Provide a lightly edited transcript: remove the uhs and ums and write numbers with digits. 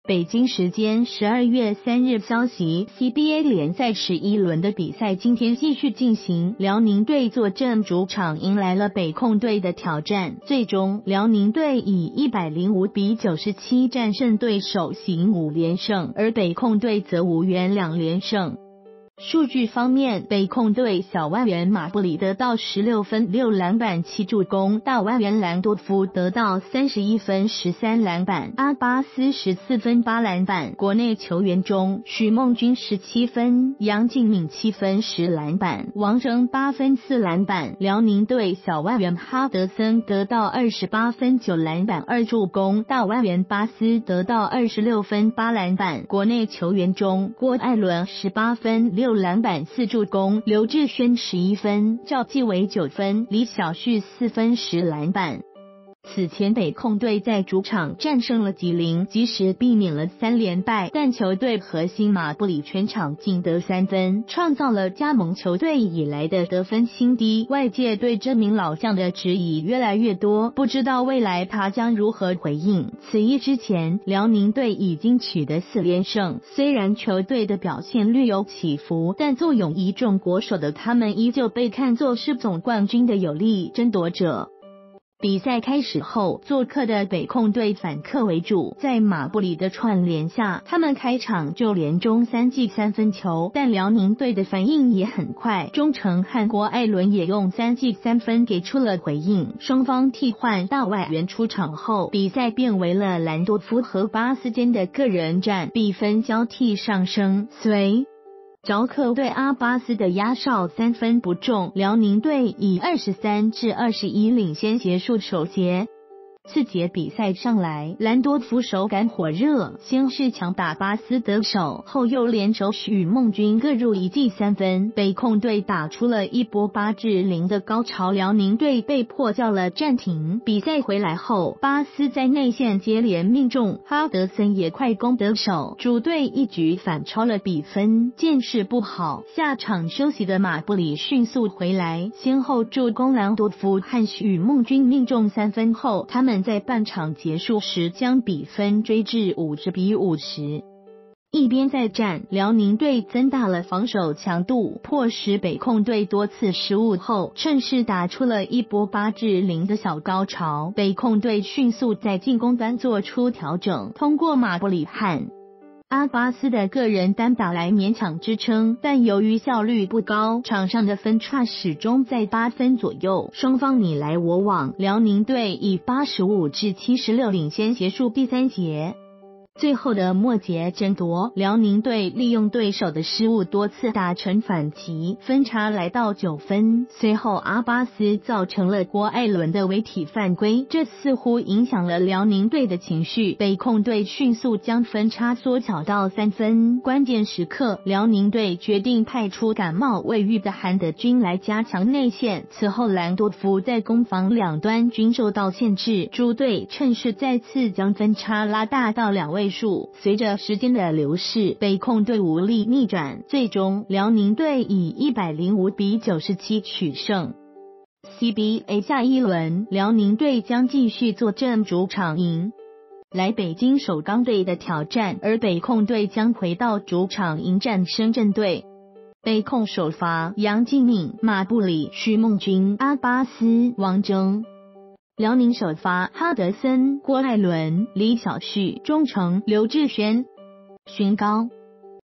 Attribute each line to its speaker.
Speaker 1: 北京时间12月3日消息 ，CBA 联赛11轮的比赛今天继续进行，辽宁队坐镇主场迎来了北控队的挑战，最终辽宁队以105比97战胜对手，行5连胜，而北控队则无缘2连胜。数据方面，北控队小外援马布里得到16分6篮板7助攻，大外援兰多夫得到31分13篮板，阿巴斯14分8篮板。国内球员中，许梦君17分，杨敬敏7分10篮板，王铮8分4篮板。辽宁队小外援哈德森得到28分9篮板2助攻，大外援巴斯得到26分8篮板。国内球员中，郭艾伦18分6篮板4助攻，刘志轩11分，赵继伟9分，李晓旭4分10篮板。此前北控队在主场战胜了吉林，及时避免了3连败，但球队核心马布里全场仅得3分，创造了加盟球队以来的得分新低。外界对这名老将的质疑越来越多，不知道未来他将如何回应。此役之前，辽宁队已经取得4连胜，虽然球队的表现略有起伏，但坐拥一众国手的他们依旧被看作是总冠军的有力争夺者。比赛开始后，做客的北控队反客为主，在马布里的串联下，他们开场就连中3记3分球，但辽宁队的反应也很快，中程和郭艾伦也用3记3分给出了回应。双方替换大外援出场后，比赛变为了兰多夫和巴斯间的个人战，比分交替上升。随着客队阿巴斯的压哨3分不中，辽宁队以23-21领先结束首节。次节比赛上来，兰多夫手感火热，先是强打巴斯得手，后又联手许梦君各入1记3分，北控队打出了一波8-0的高潮，辽宁队被迫叫了暂停。比赛回来后，巴斯在内线接连命中，哈德森也快攻得手，主队一举反超了比分。见势不好，下场休息的马布里迅速回来，先后助攻兰多夫和许梦君命中3分后，他们在半场结束时将比分追至50比50。一边再战，辽宁队增大了防守强度，迫使北控队多次失误后，趁势打出了一波8-0的小高潮。北控队迅速在进攻端做出调整，通过马布里和阿巴斯的个人单打来勉强支撑，但由于效率不高，场上的分差始终在8分左右，双方你来我往，辽宁队以85-76领先结束第3节。最后的末节争夺，辽宁队利用对手的失误多次打成反击，分差来到9分。随后阿巴斯造成了郭艾伦的违体犯规，这似乎影响了辽宁队的情绪，北控队迅速将分差缩小到3分。关键时刻，辽宁队决定派出感冒未愈的韩德君来加强内线，此后兰多夫在攻防两端均受到限制，主队趁势再次将分差拉大到2位数。随着时间的流逝，北控队无力逆转，最终辽宁队以105比97取胜。CBA 下一轮，辽宁队将继续坐镇主场迎来北京首钢队的挑战，而北控队将回到主场迎战深圳队。北控首发杨敬敏、马布里、许梦君、阿巴斯、王铮。辽宁首发哈德森、郭艾伦、李晓旭，中程刘志轩、荀高。